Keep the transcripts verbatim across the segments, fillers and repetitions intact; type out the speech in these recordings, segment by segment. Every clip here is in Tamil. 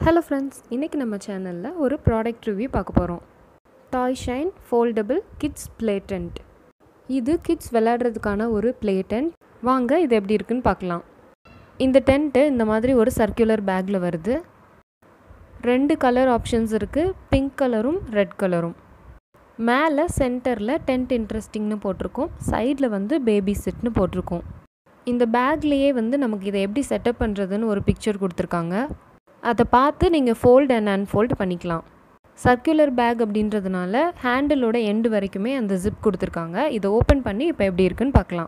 Hello friends, இன்னைக்கு நம்ம சேனல்ல ஒரு ப்ராடக்ட் ரிவ்யூ பார்க்க போறோம். Toyshine Foldable Play Tent. இது கிட்ஸ் விளையாடுறதுக்கான ஒரு ப்ளே டென்ட். வாங்க இது எப்படி இருக்குன்னு பார்க்கலாம். இந்த டென்ட் இந்த மாதிரி ஒரு சர்க்குலர் பேக்ல வருது. ரெண்டு கலர் ஆப்ஷன்ஸ் இருக்கு, பிங்க் கலரும் ரெட் கலரும். மேலே சென்டர்ல டென்ட் இன்ட்ரெஸ்டிங்னு போட்டிருக்கோம், சைடில் வந்து பேபி சிட்னு போட்டிருக்கோம். இந்த பேக்லேயே வந்து நமக்கு இதை எப்படி செட்டப் பண்ணுறதுன்னு ஒரு பிக்சர் கொடுத்துருக்காங்க. அதை பார்த்து நீங்கள் ஃபோல்ட் அண்ட் அன்ஃபோல்ட் பண்ணிக்கலாம். சர்க்குலர் பேக் அப்படின்றதுனால ஹேண்டிலோட எண்டு வரைக்குமே அந்த ஜிப் கொடுத்துருக்காங்க. இதை ஓப்பன் பண்ணி இப்போ எப்படி இருக்குன்னு பார்க்கலாம்.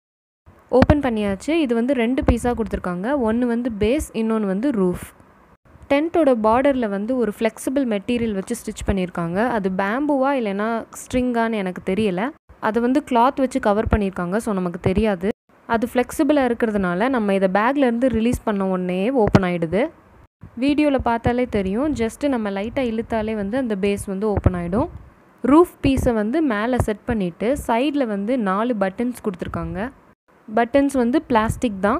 ஓப்பன் பண்ணியாச்சு. இது வந்து ரெண்டு பீஸாக கொடுத்துருக்காங்க. ஒன்று வந்து பேஸ், இன்னொன்று வந்து ரூஃப். டென்ட்டோட பார்டரில் வந்து ஒரு ஃப்ளெக்சிபிள் மெட்டீரியல் வச்சு ஸ்டிச் பண்ணியிருக்காங்க. அது பேம்புவா இல்லைனா ஸ்ட்ரிங்கான்னு எனக்கு தெரியலை. அதை வந்து கிளாத் வச்சு கவர் பண்ணியிருக்காங்க, ஸோ நமக்கு தெரியாது. அது ஃப்ளெக்சிபிளாக இருக்கிறதுனால நம்ம இதை பேக்லேருந்து ரிலீஸ் பண்ண உடனே ஓப்பன் ஆகிடுது. வீடியோவில் பார்த்தாலே தெரியும், ஜஸ்ட்டு நம்ம லைட்டாக இழுத்தாலே வந்து அந்த பேஸ் வந்து ஓப்பன் ஆகிடும். ரூஃப் பீஸை வந்து மேலே செட் பண்ணிவிட்டு சைடில் வந்து நாலு பட்டன்ஸ் கொடுத்துருக்காங்க. பட்டன்ஸ் வந்து பிளாஸ்டிக் தான்,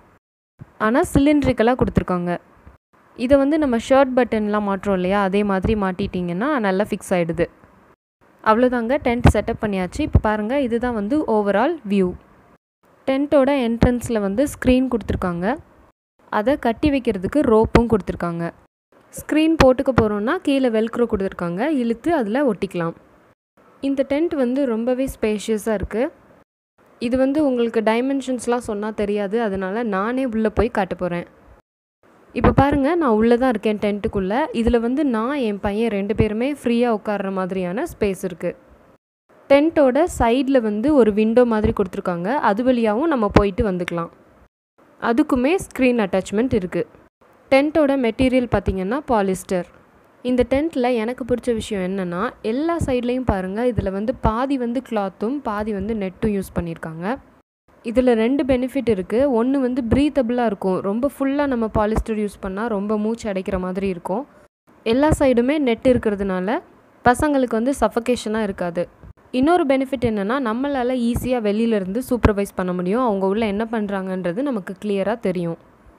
ஆனால் சிலிண்ட்ரிக்கலாக கொடுத்துருக்காங்க. இதை வந்து நம்ம ஷர்ட் பட்டன்லாம் மாட்டுறோம் இல்லையா, அதே மாதிரி மாட்டிட்டிங்கன்னா நல்லா ஃபிக்ஸ் ஆகிடுது. அவ்வளோதாங்க, டென்ட் செட்டப் பண்ணியாச்சு. இப்போ பாருங்கள், இதுதான் வந்து ஓவரால் வியூ. டென்ட்டோட என்ட்ரன்ஸில் வந்து ஸ்க்ரீன் கொடுத்துருக்காங்க. அதை கட்டி வைக்கிறதுக்கு ரோப்பும் கொடுத்துருக்காங்க. ஸ்க்ரீன் போட்டுக்க போகிறோன்னா கீழே வெல்க்ரோ கொடுத்துருக்காங்க, இழுத்து அதில் ஒட்டிக்கலாம். இந்த டென்ட் வந்து ரொம்பவே ஸ்பேஷியஸாக இருக்குது. இது வந்து உங்களுக்கு டைமென்ஷன்ஸ்லாம் சொன்னால் தெரியாது, அதனால் நானே உள்ளே போய் காட்ட போகிறேன். இப்போ பாருங்கள், நான் உள்ளே தான் இருக்கேன் டென்ட்டுக்குள்ளே. இதில் வந்து நான் என் பையன் ரெண்டு பேருமே ஃப்ரீயாக உட்கார்ற மாதிரியான ஸ்பேஸ் இருக்குது. டென்ட்டோட சைடில் வந்து ஒரு விண்டோ மாதிரி கொடுத்துருக்காங்க, அது வழியாகவும் நம்ம போயிட்டு வந்துக்கலாம். அதுக்குமே ஸ்க்ரீன் அட்டாச்மெண்ட் இருக்குது. டென்ட்டோட மெட்டீரியல் பார்த்திங்கன்னா பாலிஸ்டர். இந்த டென்ட்டில் எனக்கு பிடிச்ச விஷயம் என்னென்னா, எல்லா சைட்லேயும் பாருங்கள், இதில் வந்து பாதி வந்து கிளாத்தும் பாதி வந்து நெட்டும் யூஸ் பண்ணியிருக்காங்க. இதில் ரெண்டு பெனிஃபிட் இருக்குது. ஒன்று வந்து ப்ரீத்தபிளாக இருக்கும், ரொம்ப ஃபுல்லாக நம்ம பாலிஸ்டர் யூஸ் பண்ணால் ரொம்ப மூச்சு அடைக்கிற மாதிரி இருக்கும். எல்லா சைடுமே நெட் இருக்கிறதுனால பசங்களுக்கு வந்து சஃபகேஷனாக இருக்காது. இன்னொரு பெனிஃபிட் என்னென்னா, நம்மளால் ஈஸியாக வெளியிலேருந்து சூப்பர்வைஸ் பண்ண முடியும். அவங்க உள்ளே என்ன பண்ணுறாங்கன்றது நமக்கு கிளியராக தெரியும்.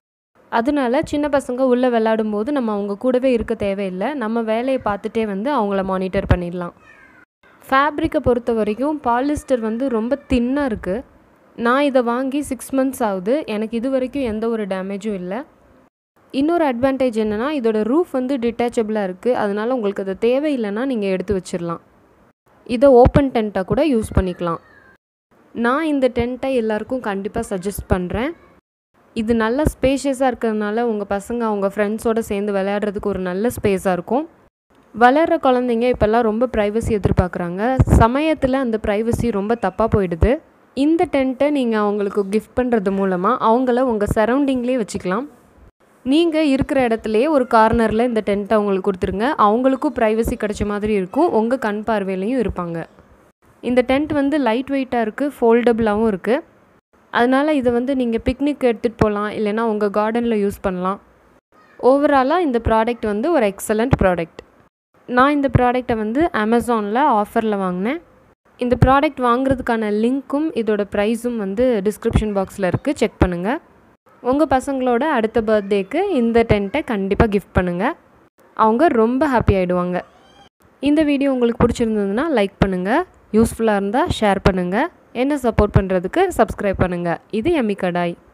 அதனால சின்ன பசங்க உள்ளே விளையாடும்போது நம்ம அவங்க கூடவே இருக்க தேவையில்லை, நம்ம வேலையை பார்த்துட்டே வந்து அவங்கள மானிட்டர் பண்ணிடலாம். ஃபேப்ரிக்கை பொறுத்த வரைக்கும் பாலிஸ்டர் வந்து ரொம்ப தின்னாக இருக்குது. நான் இதை வாங்கி சிக்ஸ் மந்த்ஸ் ஆகுது, எனக்கு இது வரைக்கும் எந்த ஒரு டேமேஜும் இல்லை. இன்னொரு அட்வான்டேஜ் என்னென்னா, இதோட ரூஃப் வந்து டிட்டாச்சபிளாக இருக்குது. அதனால் உங்களுக்கு அது தேவையில்லைன்னா நீங்கள் எடுத்து வச்சிடலாம். இதை ஓப்பன் டென்ட்டாக கூட யூஸ் பண்ணிக்கலாம். நான் இந்த டென்ட்டை எல்லாருக்கும் கண்டிப்பாக சஜஸ்ட் பண்ணுறேன். இது நல்ல ஸ்பேஷியஸாக இருக்கிறதுனால உங்கள் பசங்க அவங்க ஃப்ரெண்ட்ஸோடு சேர்ந்து விளையாடுறதுக்கு ஒரு நல்ல ஸ்பேஸாக இருக்கும். வளர்கிற குழந்தைங்க இப்போல்லாம் ரொம்ப ப்ரைவசி எதிர்பார்க்குறாங்க. சமயத்தில் அந்த ப்ரைவசி ரொம்ப தப்பாக போயிடுது. இந்த டென்ட்டை நீங்கள் அவங்களுக்கு கிஃப்ட் பண்ணுறது மூலமாக அவங்கள உங்கள் சரௌண்டிங்லேயே வச்சுக்கலாம். நீங்கள் இருக்கிற இடத்துலையே ஒரு கார்னரில் இந்த டென்ட்டை அவங்களுக்கு கொடுத்துருங்க. அவங்களுக்கும் ப்ரைவசி கிடைச்ச மாதிரி இருக்கும், உங்கள் கண் பார்வையிலையும் இருப்பாங்க. இந்த டென்ட் வந்து லைட் வெயிட்டாக இருக்குது, ஃபோல்டபுளாகவும் இருக்குது. அதனால் இதை வந்து நீங்கள் பிக்னிக் எடுத்துகிட்டு போகலாம், இல்லைனா உங்கள் கார்டனில் யூஸ் பண்ணலாம். ஓவராலாக இந்த ப்ராடக்ட் வந்து ஒரு எக்ஸலண்ட் ப்ராடக்ட். நான் இந்த ப்ராடக்டை வந்து அமேசானில் ஆஃபரில் வாங்கினேன். இந்த ப்ராடக்ட் வாங்குறதுக்கான லிங்க்கும் இதோட ப்ரைஸும் வந்து டிஸ்கிரிப்ஷன் பாக்ஸில் இருக்குது, செக் பண்ணுங்கள். உங்கள் பசங்களோட அடுத்த பர்த்டேக்கு இந்த டென்ட்டை கண்டிப்பாக கிஃப்ட் பண்ணுங்கள், அவங்க ரொம்ப ஹாப்பி ஆகிடுவாங்க. இந்த வீடியோ உங்களுக்கு பிடிச்சிருந்ததுன்னா லைக் பண்ணுங்கள், யூஸ்ஃபுல்லாக இருந்தால் ஷேர் பண்ணுங்கள், என்ன சப்போர்ட் பண்ணுறதுக்கு சப்ஸ்கிரைப் பண்ணுங்கள். இது எம்மி கடாய்.